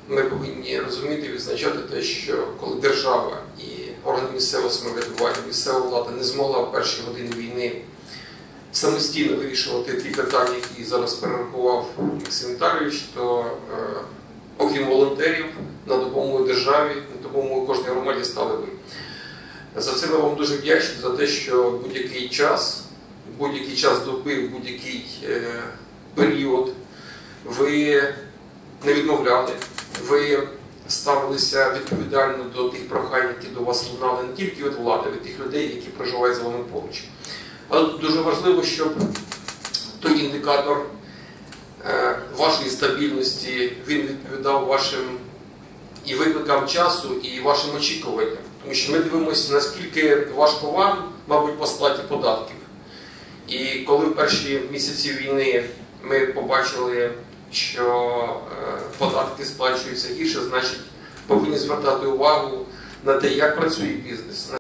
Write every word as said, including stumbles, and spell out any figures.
ми повинні розуміти і відзначати те, що коли держава і органи місцевого самоврядування, місцева влада не змогла в перші години війни самостійно вирішувати ті питання, які зараз перерахував Максим Віталійович, то е, окрім волонтерів, на допомогу державі, на допомогу кожній громаді стали ви. За це ми вам дуже вдячні, за те, що будь-який час, будь-який час доби, будь-який е, період ви не відмовляли, ви ставилися відповідально до тих прохань, які до вас лунали не тільки від влади, а від тих людей, які проживають з вами поруч. Але дуже важливо, щоб той індикатор е, вашої стабільності, він відповідав вашим і викликам часу, і вашим очікуванням. Тому що ми дивимося, наскільки важко вам, мабуть, по сплаті податків. І коли в перші місяці війни ми побачили, що е, податки сплачуються гірше, значить повинні звертати увагу на те, як працює бізнес.